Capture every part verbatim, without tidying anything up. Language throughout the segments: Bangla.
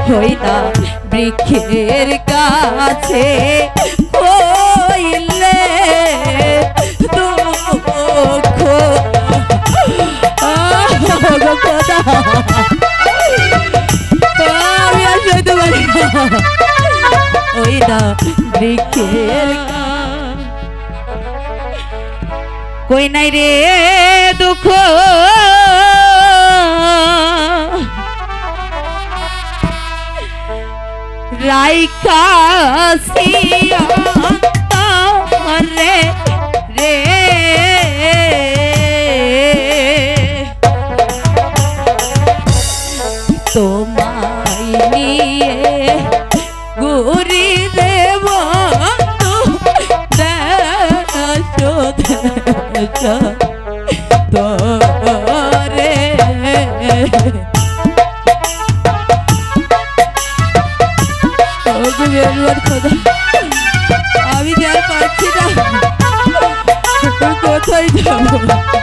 হই না বৃক্ষের কাছে কইলে দুঃখ খোদা আমি আর সইতে পারি না ওই না বৃক্ষের কই নাই রে দুঃখ রাইকাসিয়া রে রে তোমায় নিয়ে গুরি দেব তোরে আমি যার পাচ্ছি না কোথায় যাবো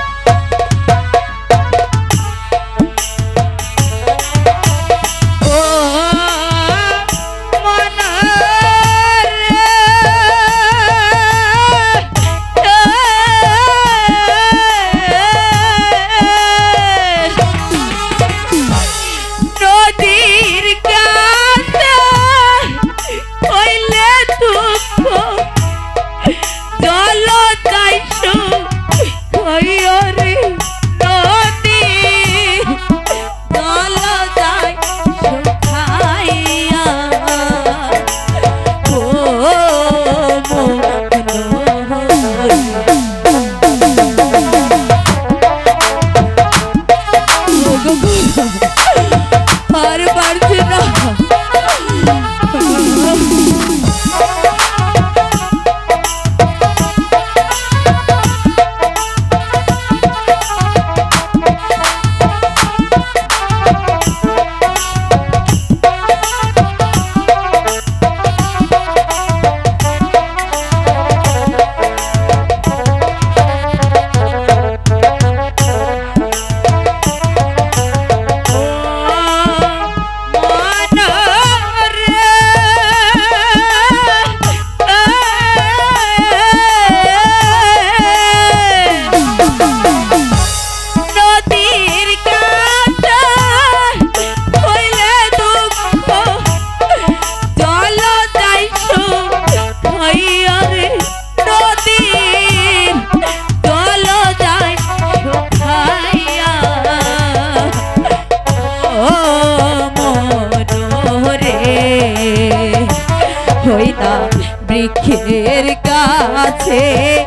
বৃক্ষের কাছে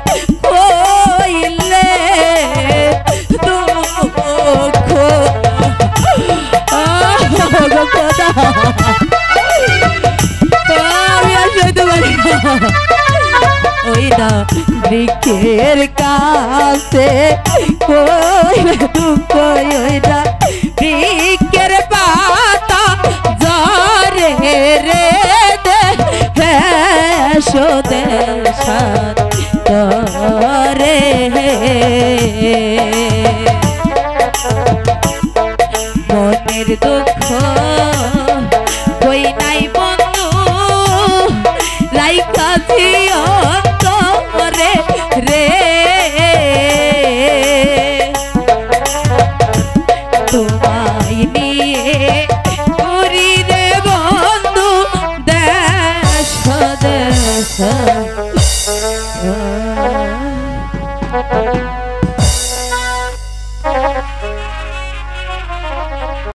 কইলে দুঃখ খোদা আমি আর সইতে পারি না ওই না বৃক্ষের কাছে কইলে দুঃখ ওই না বৃক্ষের পাতা জরে রে দেশাত তরে মনের দুঃখ কই নাই বন্ধু রাইকাছি অন্তরে রে তোমায় নিয়ে ঘুরি রে বন্ধু দেশ দেশ